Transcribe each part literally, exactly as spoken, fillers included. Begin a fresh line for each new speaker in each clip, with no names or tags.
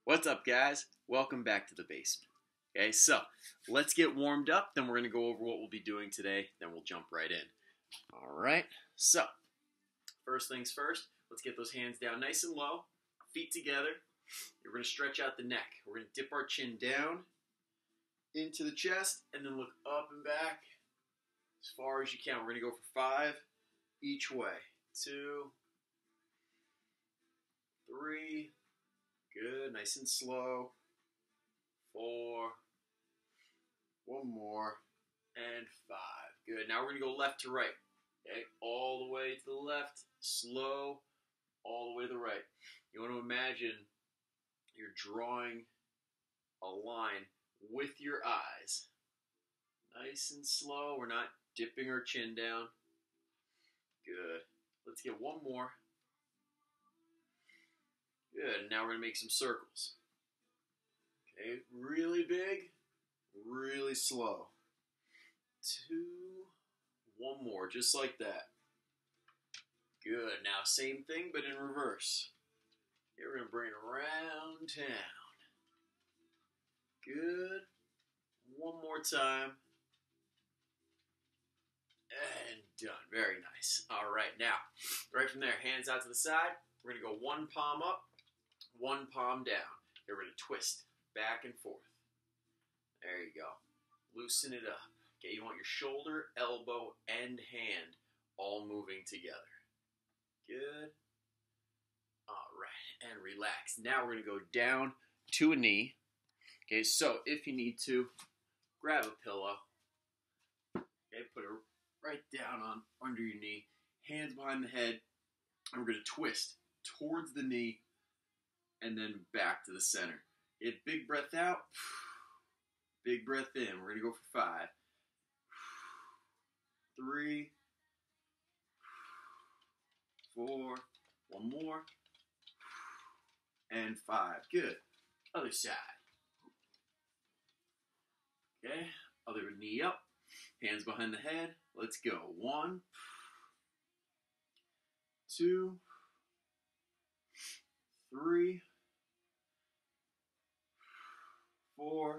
What's up, guys? Welcome back to the basement. Okay, so let's get warmed up, then we're going to go over what we'll be doing today, then we'll jump right in. All right, so first things first, let's get those hands down nice and low, feet together. We're going to stretch out the neck. We're going to dip our chin down into the chest and then look up and back as far as you can. We're going to go for five each way. Two, three, good, nice and slow. Four, one more, and five. Good. Now we're going to go left to right. Okay, all the way to the left, slow, all the way to the right. You want to imagine you're drawing a line with your eyes. Nice and slow. We're not dipping our chin down. Good. Let's get one more. Good. Now we're going to make some circles. Okay, really big, really slow. Two, one more, just like that. Good. Now, same thing, but in reverse. Okay, we're going to bring it around town. Good. One more time. And done. Very nice. All right, now, right from there, hands out to the side. We're going to go one palm up, one palm down. We're going to twist back and forth. There you go. Loosen it up. Okay, you want your shoulder, elbow, and hand all moving together. Good. All right, and relax. Now we're going to go down to a knee. Okay, so if you need to, grab a pillow. Okay, put it right down on under your knee. Hands behind the head. And we're going to twist towards the knee and then back to the center. Get big breath out. Big breath in. We're going to go for five. Three. Four. One more. And five. Good. Other side. Okay. Other knee up. Hands behind the head. Let's go. One. Two. Three. Four,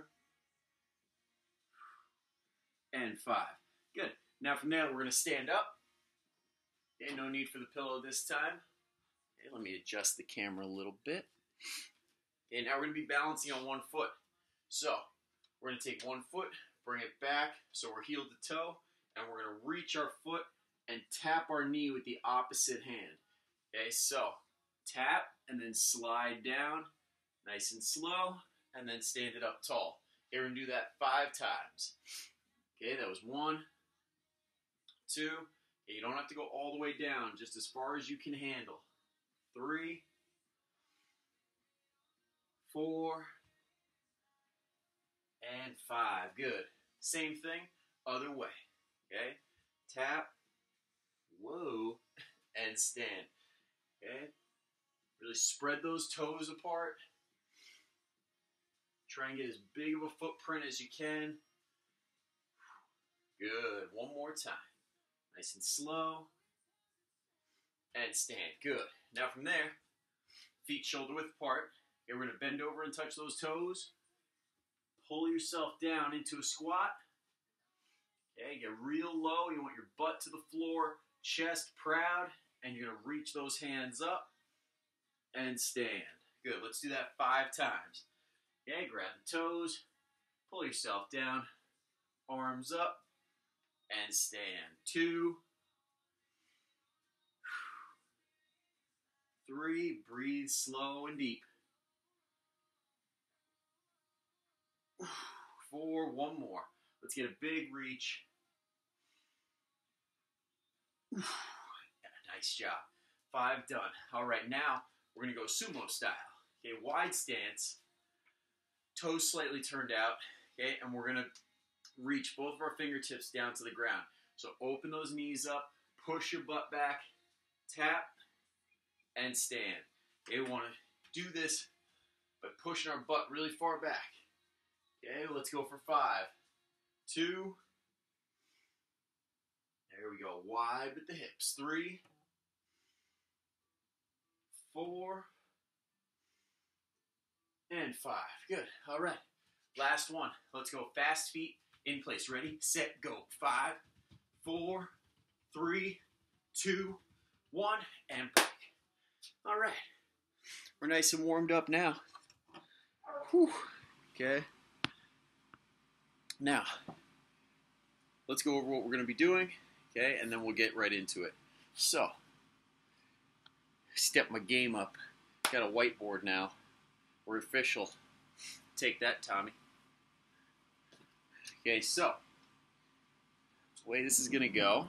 and five. Good. Now from there, we're going to stand up. Okay, no need for the pillow this time. Okay, let me adjust the camera a little bit. Okay, now we're going to be balancing on one foot. So, we're going to take one foot, bring it back, so we're heel to toe, and we're going to reach our foot and tap our knee with the opposite hand. Okay, so, tap, and then slide down, nice and slow. And then stand it up tall. Okay, we're going to do that five times. Okay, that was one, two. Okay, you don't have to go all the way down, just as far as you can handle. Three, four, and five. Good. Same thing, other way. Okay, tap, whoa, and stand. Okay, really spread those toes apart. Try and get as big of a footprint as you can. Good. One more time. Nice and slow. And stand. Good. Now from there, feet shoulder width apart. Okay, we're going to bend over and touch those toes. Pull yourself down into a squat. Okay, get real low. You want your butt to the floor, chest proud, and you're going to reach those hands up and stand. Good. Let's do that five times. Okay, grab the toes, pull yourself down, arms up, and stand. Two, three, breathe slow and deep. Four, one more. Let's get a big reach. Nice job. Five done. All right, now we're going to go sumo style. Okay, wide stance. Toes slightly turned out, okay, and we're going to reach both of our fingertips down to the ground. So open those knees up, push your butt back, tap, and stand. Okay, we want to do this by pushing our butt really far back. Okay, let's go for five, two, there we go, wide with the hips, three, four, and five. Good. All right. Last one. Let's go. Fast feet in place. Ready, set, go. Five, four, three, two, one, and break. All right. We're nice and warmed up now. Whew. Okay. Now, let's go over what we're going to be doing, okay, and then we'll get right into it. So, step my game up. Got a whiteboard now. We're official. Take that, Tommy. Okay, so, the way this is going to go,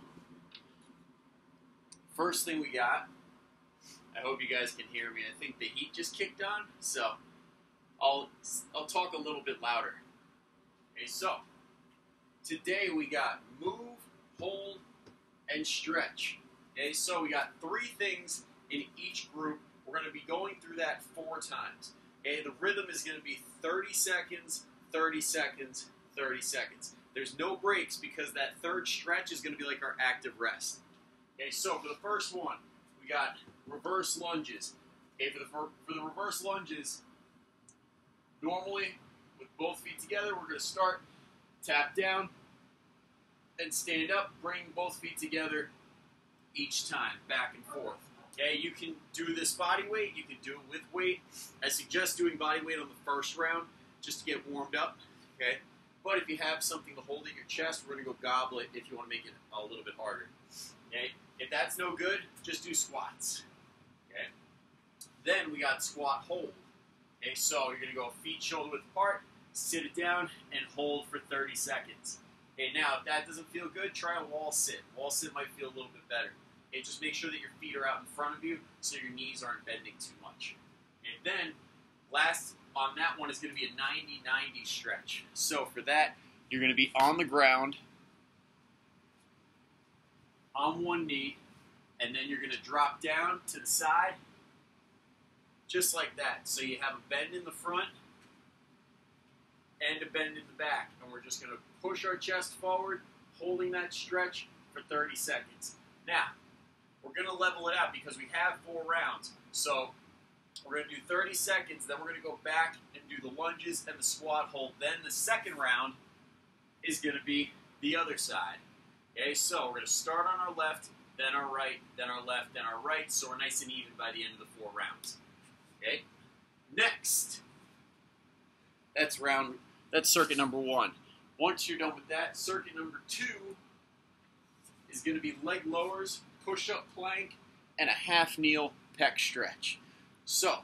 first thing we got, I hope you guys can hear me. I think the heat just kicked on, so I'll, I'll talk a little bit louder. Okay, so, today we got move, hold, and stretch. Okay, so we got three things in each group. We're going to be going through that four times. Okay, the rhythm is going to be thirty seconds, thirty seconds, thirty seconds. There's no breaks because that third stretch is going to be like our active rest. Okay, so for the first one, we got reverse lunges. Okay, for the, for, for the reverse lunges, normally with both feet together, we're going to start, tap down, and stand up, bring both feet together each time, back and forth. Okay, you can do this body weight, you can do it with weight. I suggest doing body weight on the first round just to get warmed up, okay? But if you have something to hold at your chest, we're going to go goblet if you want to make it a little bit harder. Okay, if that's no good, just do squats. Okay, then we got squat hold. Okay, so you're going to go feet shoulder width apart, sit it down, and hold for thirty seconds. Okay, now if that doesn't feel good, try a wall sit. Wall sit might feel a little bit better. Okay, just make sure that your feet are out in front of you so your knees aren't bending too much. And then, last on that one is going to be a ninety ninety stretch. So for that, you're going to be on the ground, on one knee, and then you're going to drop down to the side, just like that. So you have a bend in the front and a bend in the back. And we're just going to push our chest forward, holding that stretch for thirty seconds. Now, we're going to level it out because we have four rounds. So we're going to do thirty seconds, then we're going to go back and do the lunges and the squat hold. Then the second round is going to be the other side. Okay, so we're going to start on our left, then our right, then our left, then our right, so we're nice and even by the end of the four rounds. Okay, next, that's round, that's circuit number one. Once you're done with that, circuit number two is going to be leg lowers, push-up plank, and a half kneel pec stretch. So,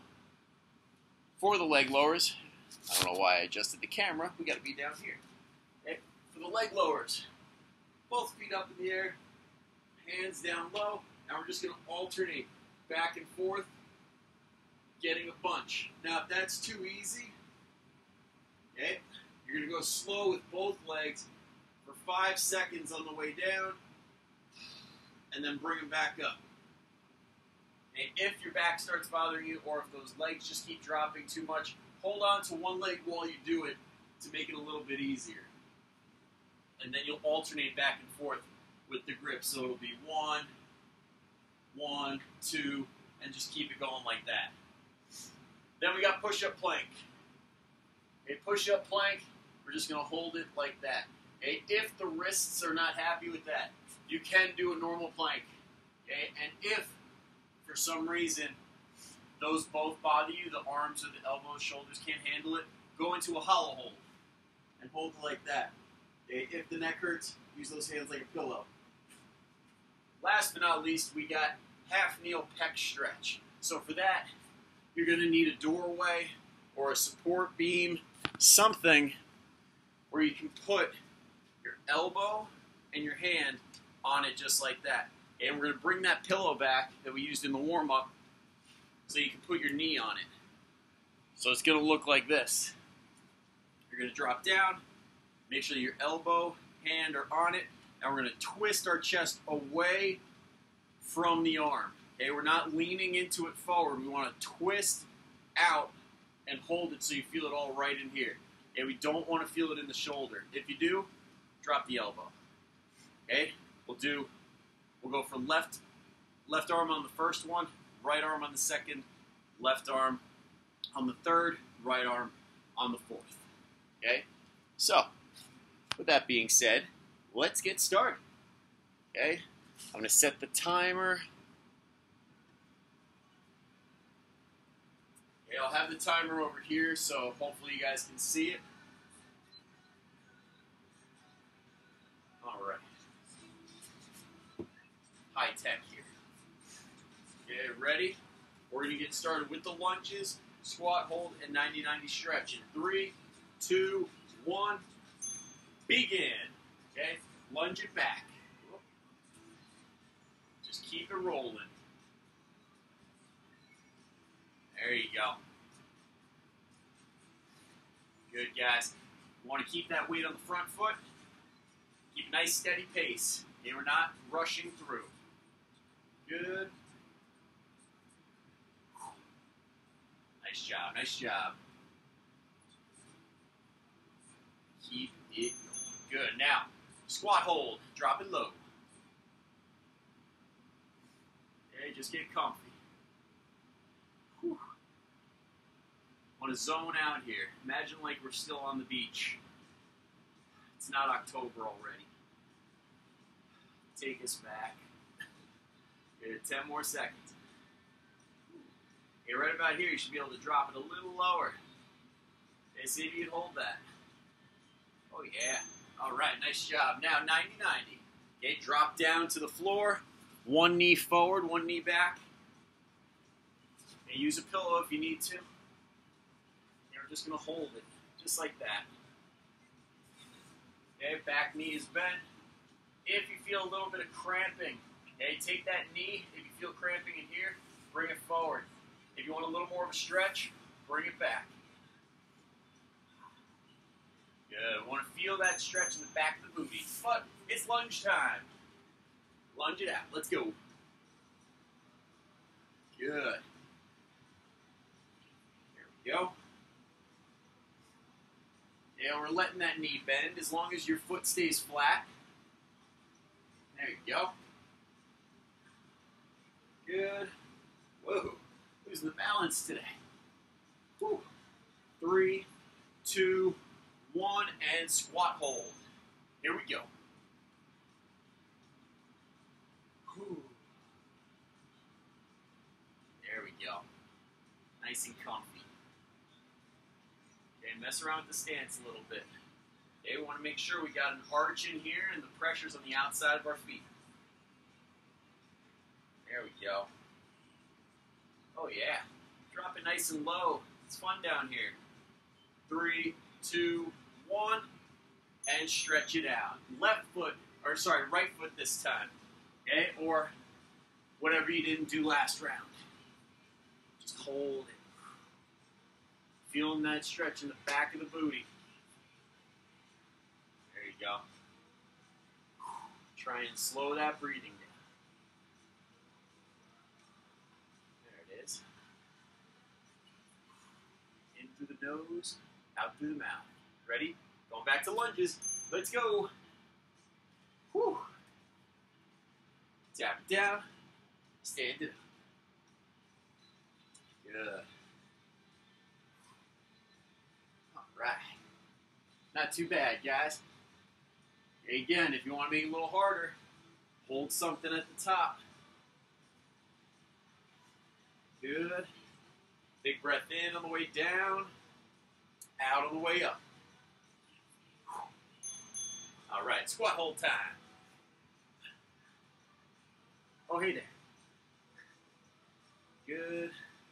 for the leg lowers, I don't know why I adjusted the camera, we got to be down here. Okay, for the leg lowers, both feet up in the air, hands down low, and we're just going to alternate back and forth, getting a bunch. Now, if that's too easy, okay, you're going to go slow with both legs for five seconds on the way down, and then bring them back up. And if your back starts bothering you, or if those legs just keep dropping too much, hold on to one leg while you do it to make it a little bit easier. And then you'll alternate back and forth with the grip. So it'll be one, one, two, and just keep it going like that. Then we got push-up plank. Okay, push-up plank, we're just going to hold it like that. Okay, if the wrists are not happy with that, you can do a normal plank. Okay, and if for some reason those both bother you, the arms or the elbows, shoulders can't handle it, go into a hollow hold and hold it like that. Okay, if the neck hurts, use those hands like a pillow. Last but not least, we got half kneel pec stretch. So for that, you're going to need a doorway or a support beam, something where you can put your elbow and your hand on it just like that. And we're going to bring that pillow back that we used in the warm-up so you can put your knee on it. So it's going to look like this. You're going to drop down, make sure your elbow, hand are on it, and we're going to twist our chest away from the arm. Okay, we're not leaning into it forward. We want to twist out and hold it so you feel it all right in here. Okay, we don't want to feel it in the shoulder. If you do, drop the elbow. Okay, we'll do, we'll go from left, left arm on the first one, right arm on the second, left arm on the third, right arm on the fourth. Okay? So, with that being said, let's get started. Okay? I'm going to set the timer. Okay, I'll have the timer over here, so hopefully you guys can see it. All right. High tech here. Okay, ready? We're going to get started with the lunges, squat, hold, and ninety ninety stretch. In three, two, one, begin. Okay, lunge it back. Just keep it rolling. There you go. Good, guys. You want to keep that weight on the front foot. Keep a nice steady pace. Okay, we're not rushing through. Good. Nice job, nice job. Keep it going. Good. Now, squat hold. Drop it low. Okay, just get comfy. Whew. Want to zone out here. Imagine like we're still on the beach. It's not October already. Take us back. Good. ten more seconds. Okay, right about here, you should be able to drop it a little lower. Okay, see if you can hold that. Oh, yeah. All right, nice job. Now, ninety ninety. Okay, drop down to the floor. One knee forward, one knee back. Okay, use a pillow if you need to. And we're just going to hold it, just like that. Okay, back knee is bent. If you feel a little bit of cramping, okay, take that knee. If you feel cramping in here, bring it forward. If you want a little more of a stretch, bring it back. Good. Want to feel that stretch in the back of the booty. But it's lunge time. Lunge it out. Let's go. Good. There we go. Yeah, we're letting that knee bend as long as your foot stays flat. There you go. Good. Whoa. Losing the balance today. Whew. Three, two, one, and squat hold. Here we go. Whew. There we go. Nice and comfy. Okay, mess around with the stance a little bit. Okay, we want to make sure we got an arch in here and the pressure's on the outside of our feet. There we go. Oh yeah. Drop it nice and low. It's fun down here. Three, two, one, and stretch it out. Left foot, or sorry, right foot this time. Okay, or whatever you didn't do last round. Just hold it. Feeling that stretch in the back of the booty. There you go. Try and slow that breathing down. There it is. In through the nose, out through the mouth. Ready? Going back to lunges. Let's go. Whew. Tap it down. Stand it up. Good. All right. Not too bad, guys. Again, if you want to make it a little harder, hold something at the top. Good. Big breath in on the way down, out on the way up. All right, squat hold time. Oh, hey there. Good.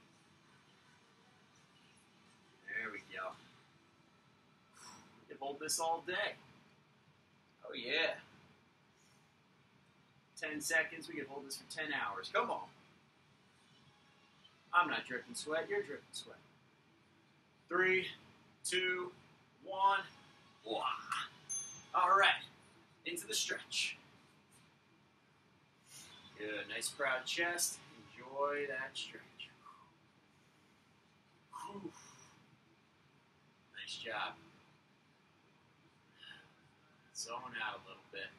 There we go. You can hold this all day. Oh, yeah. ten seconds, we can hold this for ten hours. Come on. I'm not dripping sweat, you're dripping sweat. Three, two, one. Wah. All right, into the stretch. Good, nice proud chest. Enjoy that stretch. Whew. Nice job. Zone out a little bit.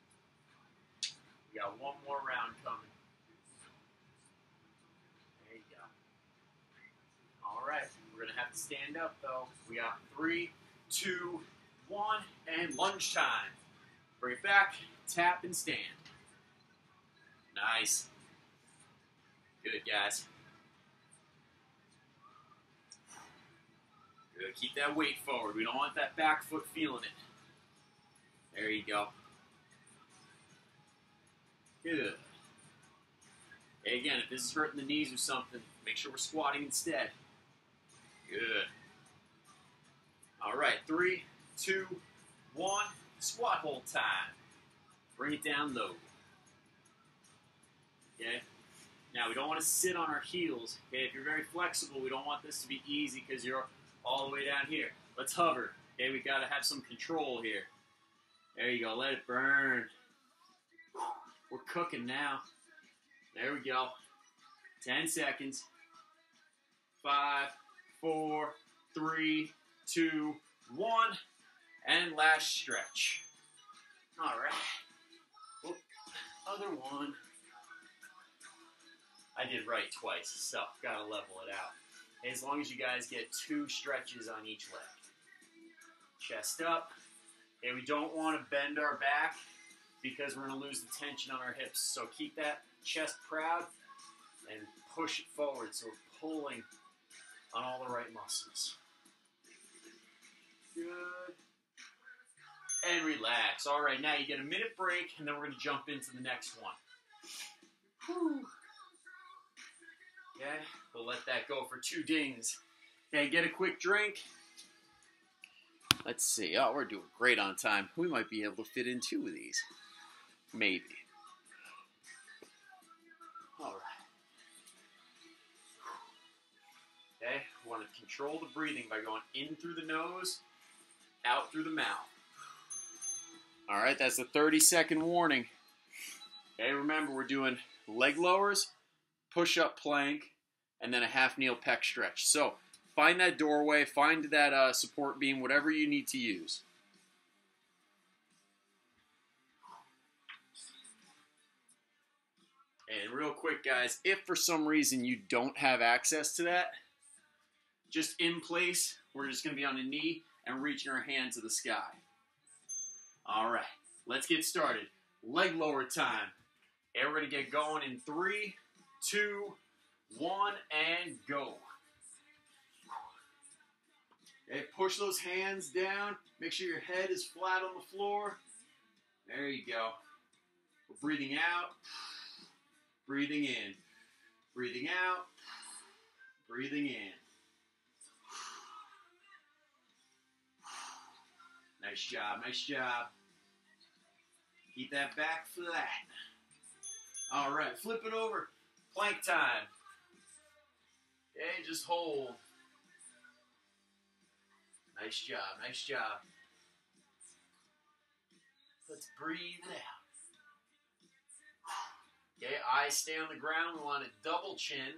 We got one more round coming. There you go. All right, we're going to have have to stand up though. We got three, two, one, and lunge time. Bring it back, tap, and stand. Nice. Good, guys. Good. Keep that weight forward. We don't want that back foot feeling it. There you go. Good. And again, if this is hurting the knees or something, make sure we're squatting instead. Good. All right, three, two, one, squat hold time. Bring it down low. Okay? Now, we don't want to sit on our heels. Okay? If you're very flexible, we don't want this to be easy because you're all the way down here. Let's hover. Okay? We've got to have some control here. There you go. Let it burn. We're cooking now. There we go. Ten seconds. Five, four, three, two, one. And last stretch. All right. Oop. Other one. I did right twice, so gotta level it out. As long as you guys get two stretches on each leg. Chest up. Okay, we don't want to bend our back because we're going to lose the tension on our hips. So keep that chest proud and push it forward so we're pulling on all the right muscles. Good. And relax. All right, now you get a minute break, and then we're going to jump into the next one. Whew. Okay, we'll let that go for two dings. Okay, get a quick drink. Let's see. Oh, we're doing great on time. We might be able to fit in two of these. Maybe. All right. Okay, we want to control the breathing by going in through the nose, out through the mouth. All right, that's a thirty second warning. Okay, remember we're doing leg lowers, push-up plank, and then a half-kneel pec stretch. So find that doorway, find that uh, support beam, whatever you need to use. And real quick, guys, if for some reason you don't have access to that, just in place, we're just going to be on a knee and reaching our hand to the sky. All right, let's get started. Leg lower time. And we're going to get going in three, two, one, and go. Okay, push those hands down. Make sure your head is flat on the floor. There you go. We're breathing out, breathing in, breathing out, breathing in. Nice job, nice job. Keep that back flat. All right, flip it over. Plank time. Okay, just hold. Nice job, nice job. Let's breathe it out. Okay, eyes stay on the ground. We want a double chin.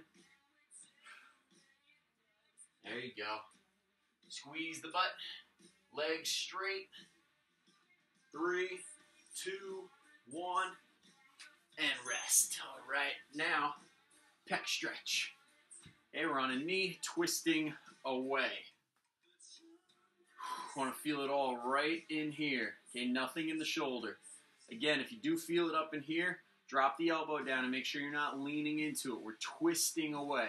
There you go. Squeeze the butt. Legs straight. Three, two, one, and rest. All right, now, pec stretch. Okay, we're on a knee, twisting away. Want to feel it all right in here. Okay, nothing in the shoulder. Again, if you do feel it up in here, drop the elbow down and make sure you're not leaning into it. We're twisting away.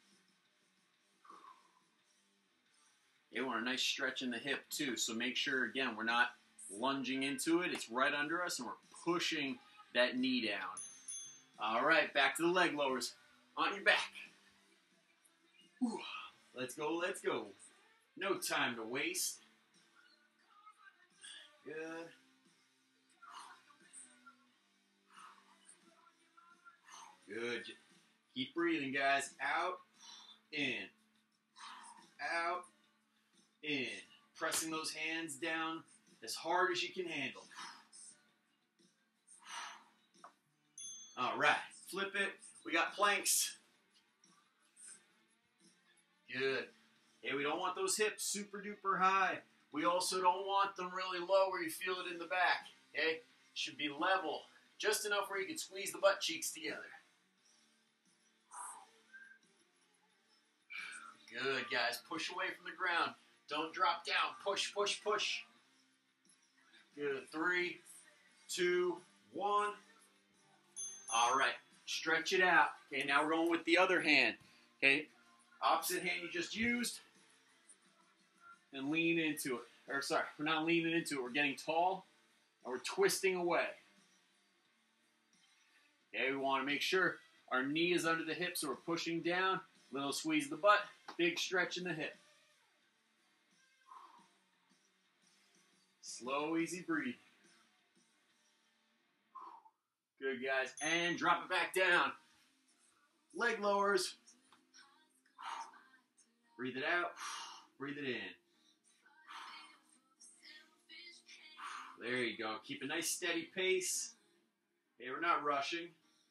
Okay, we want a nice stretch in the hip too. So make sure, again, we're not lunging into it. It's right under us and we're pushing that knee down. All right, back to the leg lowers. On your back. Whew. Let's go, let's go. No time to waste. Good. Good. Keep breathing, guys. Out, in. Out, in. Pressing those hands down as hard as you can handle. All right. Flip it. We got planks. Good. Hey, we don't want those hips super duper high. We also don't want them really low where you feel it in the back. Okay? Should be level. Just enough where you can squeeze the butt cheeks together. Good, guys. Push away from the ground. Don't drop down. Push, push, push. Good. Three, two, one. All right. Stretch it out. Okay, now we're going with the other hand. Okay, opposite hand you just used. And lean into it. Or sorry, we're not leaning into it. We're getting tall and we're twisting away. Okay, we want to make sure our knee is under the hip, so we're pushing down. Little squeeze of the butt, big stretch in the hip. Slow, easy breathe. Good, guys. And drop it back down. Leg lowers. Breathe it out. Breathe it in. There you go. Keep a nice steady pace. Okay, we're not rushing.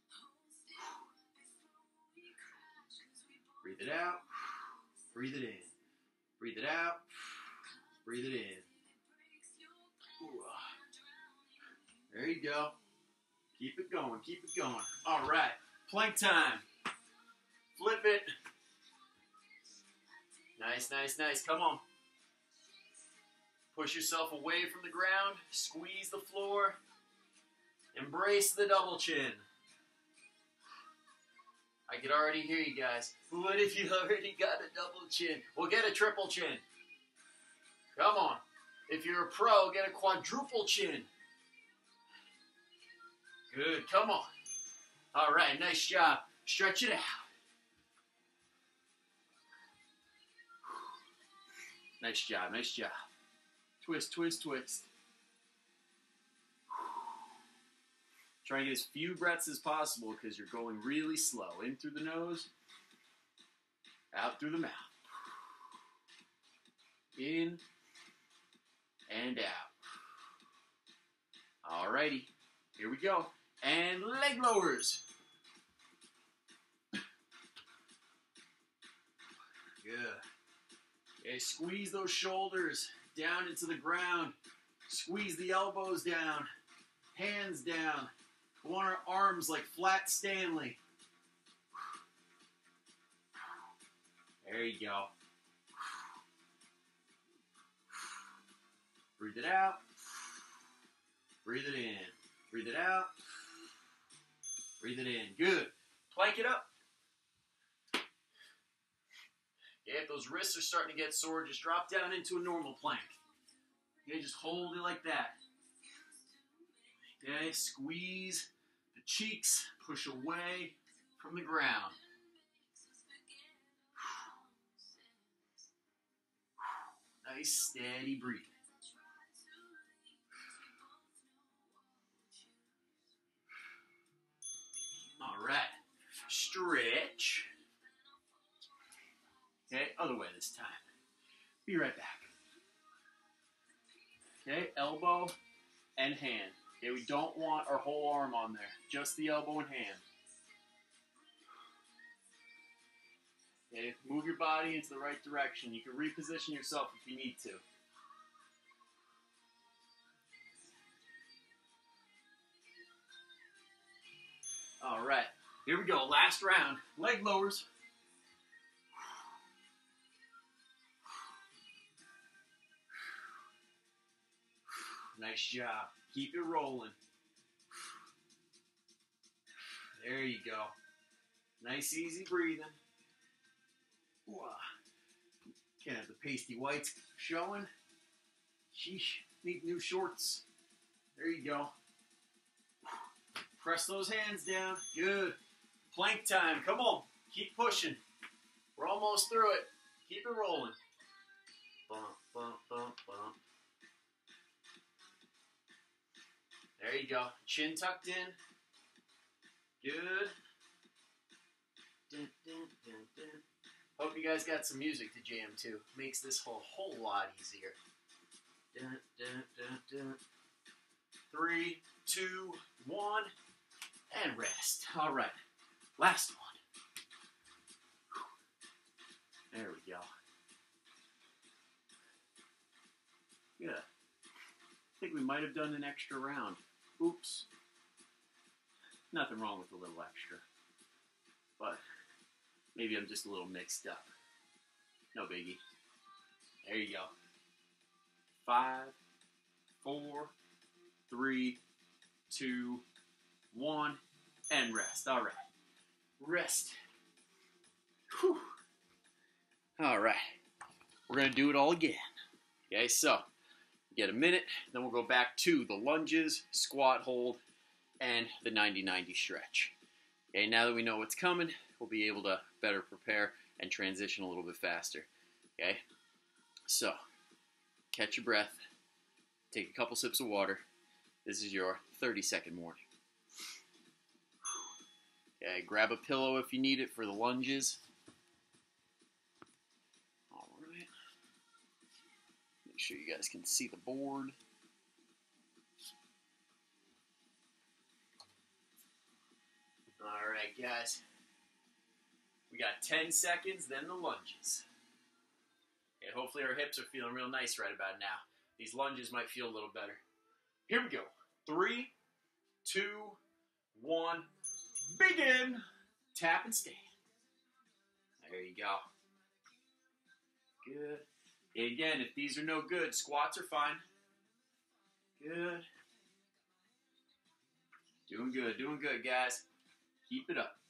Breathe it out. Breathe it in. Breathe it out. Breathe it in. Ooh. There you go. Keep it going. Keep it going. All right. Plank time. Flip it. Nice, nice, nice. Come on. Push yourself away from the ground. Squeeze the floor. Embrace the double chin. I could already hear you guys. What if you already got a double chin? Well, get a triple chin. Come on. If you're a pro, get a quadruple chin. Good. Come on. All right. Nice job. Stretch it out. Nice job. Nice job. Twist, twist, twist. Try and get as few breaths as possible because you're going really slow. In through the nose, out through the mouth. In and out. Alrighty, here we go. And leg lowers. Good. Okay, squeeze those shoulders down into the ground. Squeeze the elbows down. Hands down. We want our arms like flat Stanley. There you go. Breathe it out. Breathe it in. Breathe it out. Breathe it in. Good. Plank it up. Okay, if those wrists are starting to get sore, just drop down into a normal plank. Okay, just hold it like that. Okay, squeeze the cheeks, push away from the ground. Nice, steady breathing. All right, stretch. Okay, other way this time. Be right back. Okay, elbow and hand. Okay, we don't want our whole arm on there, just the elbow and hand. Okay, move your body into the right direction. You can reposition yourself if you need to. All right, here we go, last round. Leg lowers. Nice job. Keep it rolling. There you go. Nice, easy breathing. Ooh. Can't have the pasty whites showing. Sheesh. Need new shorts. There you go. Press those hands down. Good. Plank time. Come on. Keep pushing. We're almost through it. Keep it rolling. Bump, bump, bump, bump. There you go. Chin tucked in. Good. Dun, dun, dun, dun. Hope you guys got some music to jam to. Makes this whole whole lot easier. Dun, dun, dun, dun. Three, two, one, and rest. All right. Last one. There we go. Good. I think we might have done an extra round. Oops. Nothing wrong with a little extra. But maybe I'm just a little mixed up. No biggie. There you go. Five, four, three, two, one, and rest. All right. Rest. Whew. All right. We're going to do it all again. Okay, so get a minute, then we'll go back to the lunges, squat hold, and the ninety ninety stretch. Okay, now that we know what's coming, we'll be able to better prepare and transition a little bit faster. Okay, so catch your breath, take a couple sips of water. This is your thirty second warning. Okay, grab a pillow if you need it for the lunges. All right. Make sure you guys can see the board. All right, guys. We got ten seconds, then the lunges. Okay, hopefully our hips are feeling real nice right about now. These lunges might feel a little better. Here we go. Three, two, one, begin. Tap and stand. There you go. Good. And again, if these are no good, squats are fine. Good. Doing good, doing good, guys. Keep it up.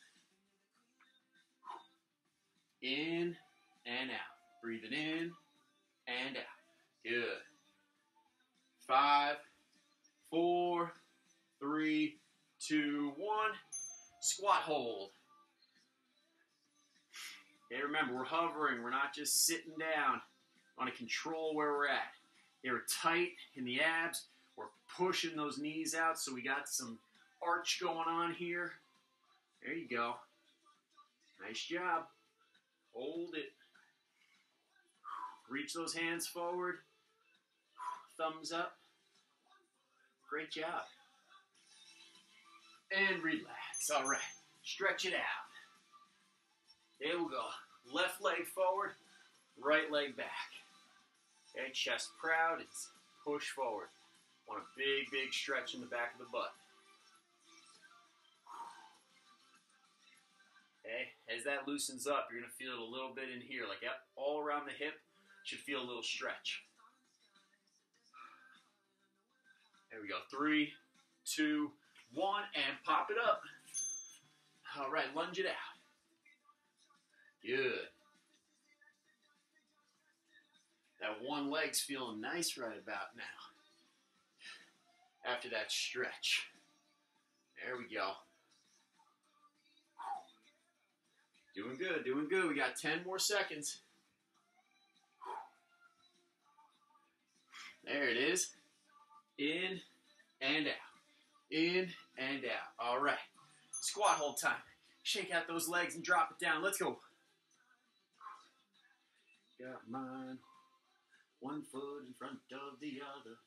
In and out. Breathing in and out. Good. Five, four, three, two, one. Squat hold. Okay, remember, we're hovering. We're not just sitting down. We want to control where we're at. They're tight in the abs. We're pushing those knees out, so we got some arch going on here. There you go. Nice job. Hold it. Reach those hands forward. Thumbs up. Great job. And relax. All right. Stretch it out. There we go. Left leg forward. Right leg back. Okay, chest proud. It's push forward. Want a big, big stretch in the back of the butt. Okay, as that loosens up, you're going to feel it a little bit in here, like all around the hip, should feel a little stretch. There we go. Three, two, one, and pop it up. All right, lunge it out. Good. That one leg's feeling nice right about now. After that stretch. There we go. Doing good, doing good. We got ten more seconds. There it is. In and out. In and out. All right. Squat hold time. Shake out those legs and drop it down. Let's go. Got mine. One foot in front of the other.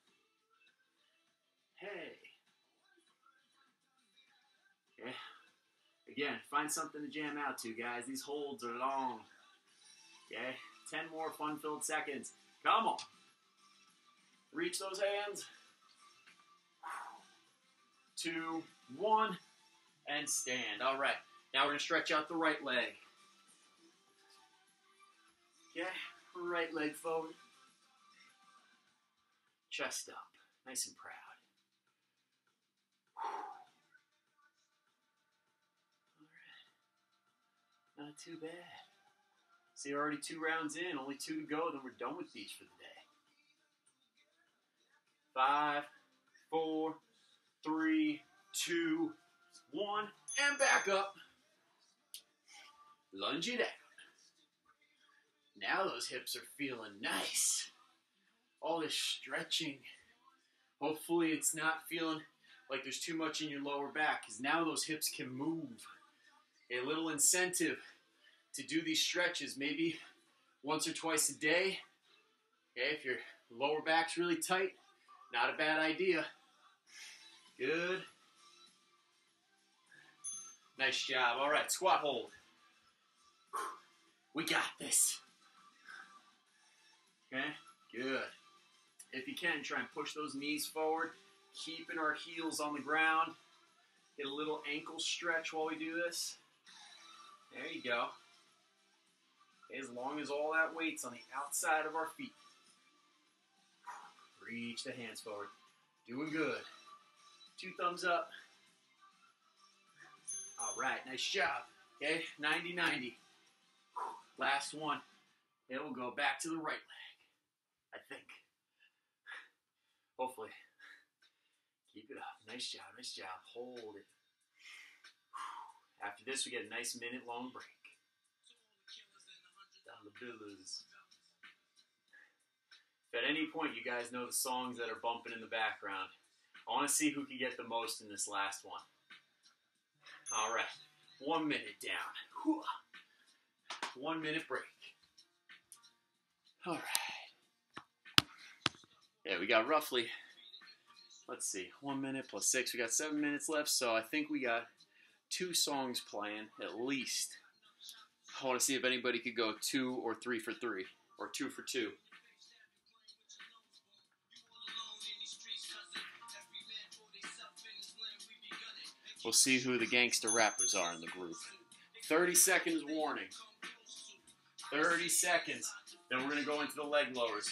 Hey. Okay. Again, find something to jam out to, guys. These holds are long. Okay? Ten more fun-filled seconds. Come on. Reach those hands. Two, one, and stand. All right. Now we're going to stretch out the right leg. Okay? Right leg forward. Chest up. Nice and proud. Not too bad. See, we're already two rounds in, only two to go, then we're done with these for the day. Five, four, three, two, one, and back up. Lunge it out. Now those hips are feeling nice. All this stretching. Hopefully it's not feeling like there's too much in your lower back, because now those hips can move. A little incentive to do these stretches, maybe once or twice a day. Okay, if your lower back's really tight, not a bad idea. Good. Nice job. All right, squat hold. We got this. Okay, good. If you can, try and push those knees forward, keeping our heels on the ground. Get a little ankle stretch while we do this. There you go. Okay, as long as all that weight's on the outside of our feet. Reach the hands forward. Doing good. Two thumbs up. All right, nice job. Okay, ninety ninety. Last one. It will go back to the right leg, I think. Hopefully. Keep it up. Nice job, nice job. Hold it. After this, we get a nice minute-long break. Down the billows. If at any point you guys know the songs that are bumping in the background, I want to see who can get the most in this last one. All right, one minute down. Whew. One minute break. All right. Yeah, we got roughly, let's see, one minute plus six. We got seven minutes left, so I think we got two songs playing at least. I want to see if anybody could go two or three for three, or two for two. We'll see who the gangster rappers are in the group. thirty seconds warning. thirty seconds. Then we're going to go into the leg lowers.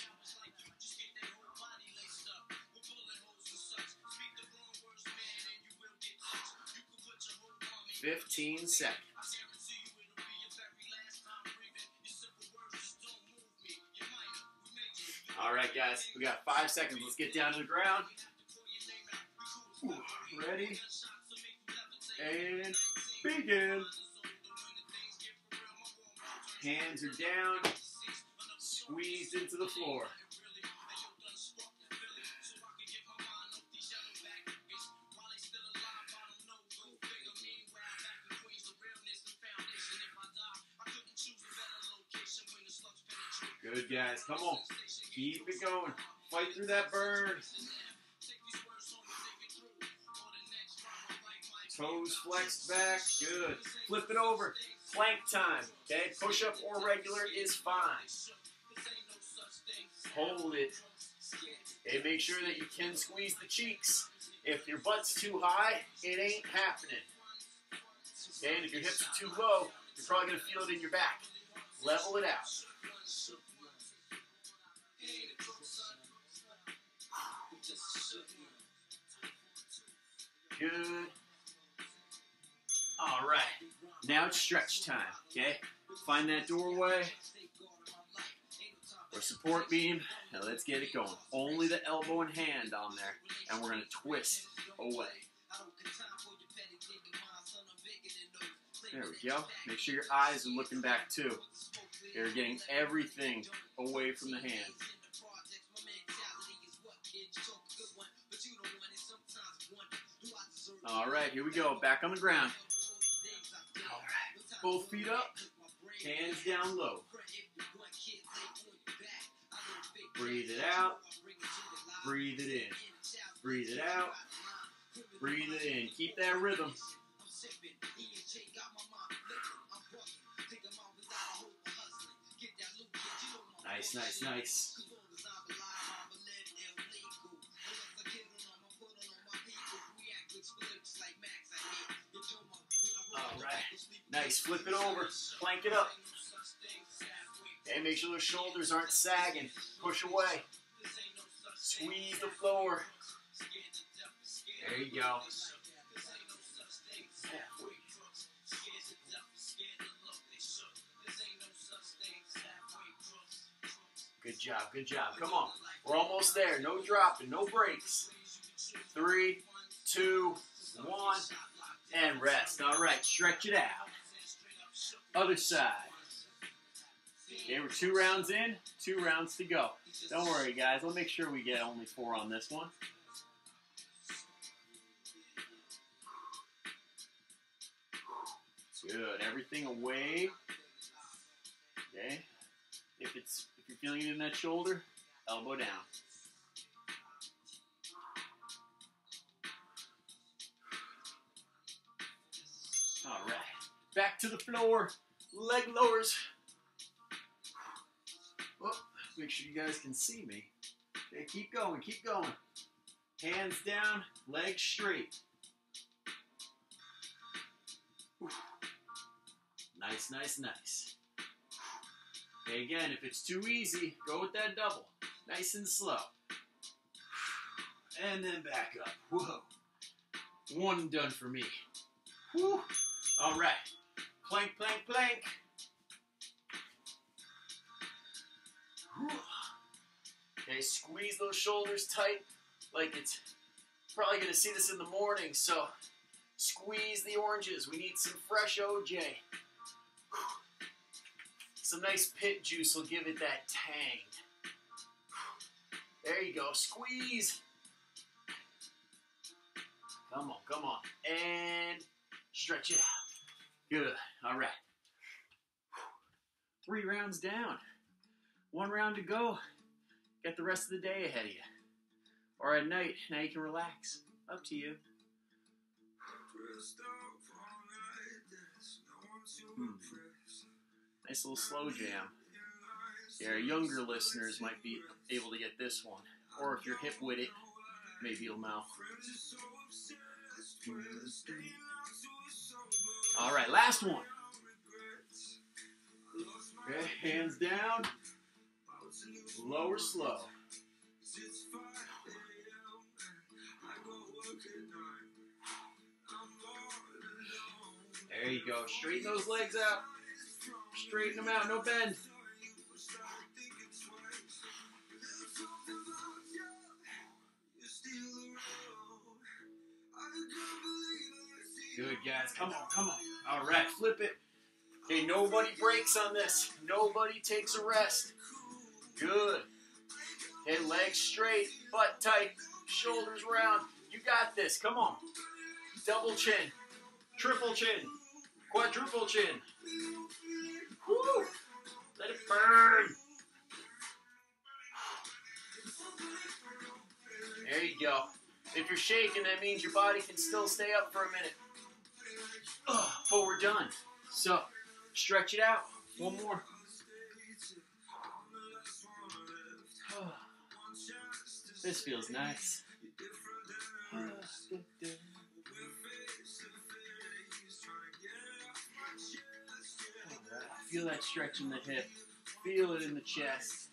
fifteen seconds. All right, guys. We got five seconds. Let's get down to the ground. Ready? And begin. Hands are down. Squeezed into the floor. Good, guys. Come on. Keep it going. Fight through that burn. Toes flexed back. Good. Flip it over. Plank time. Okay? Push-up or regular is fine. Hold it. And make sure that you can squeeze the cheeks. If your butt's too high, it ain't happening. Okay? And if your hips are too low, you're probably going to feel it in your back. Level it out. Good. All right. Now it's stretch time, okay? Find that doorway or support beam, and let's get it going. Only the elbow and hand on there, and we're going to twist away. There we go. Make sure your eyes are looking back, too. You're getting everything away from the hand. All right, here we go. Back on the ground. All right. Both feet up. Hands down low. Breathe it out. Breathe it in. Breathe it out. Breathe it in. Keep that rhythm. Nice, nice, nice. All right. Nice. Flip it over. Plank it up. Okay, make sure those shoulders aren't sagging. Push away. Squeeze the floor. There you go. Good job, good job. Come on. We're almost there. No dropping, no breaks. Three, two, one, and rest. All right, stretch it out. Other side. Okay, we're two rounds in, two rounds to go. Don't worry, guys. We'll make sure we get only four on this one. Good. Everything away. Okay. If it's if you're feeling it in that shoulder, elbow down. All right. Back to the floor. Leg lowers. Oh, make sure you guys can see me. Okay, keep going, keep going. Hands down, legs straight. Nice, nice, nice. Okay, again, if it's too easy, go with that double. Nice and slow. And then back up. Whoa. One and done for me. Whew. All right. Plank, plank, plank. Whew. Okay, squeeze those shoulders tight like it's probably going to see this in the morning, so squeeze the oranges. We need some fresh O J. Whew. Some nice pit juice will give it that tang. Whew. There you go. Squeeze. Come on, come on. And stretch it out. Good. All right. Three rounds down. One round to go. Got the rest of the day ahead of you. Or at night, now you can relax. Up to you. Hmm. Nice little slow jam. Yeah, our younger listeners might be able to get this one. Or if you're hip with it, maybe you'll know. All right, last one. Okay, hands down. Lower slow. There you go. Straighten those legs out. Straighten them out. No bend. Good, guys. Come on, come on. All right, flip it. Okay, nobody breaks on this. Nobody takes a rest. Good. Okay, legs straight, butt tight, shoulders round. You got this. Come on. Double chin, triple chin, quadruple chin. Woo! Let it burn. There you go. If you're shaking, that means your body can still stay up for a minute. Oh, but we're done. So, stretch it out. One more. Oh, this feels nice. Oh, feel that stretch in the hip. Feel it in the chest.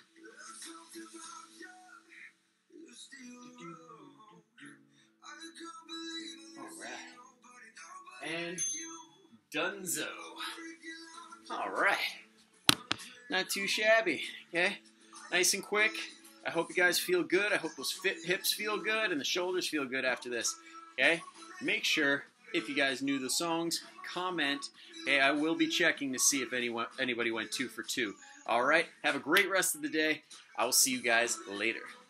All right. And donezo. All right. Not too shabby, okay? Nice and quick. I hope you guys feel good. I hope those fit hips feel good and the shoulders feel good after this, okay? Make sure, if you guys knew the songs, comment. Okay, I will be checking to see if anyone anybody went two for two. All right? Have a great rest of the day. I will see you guys later.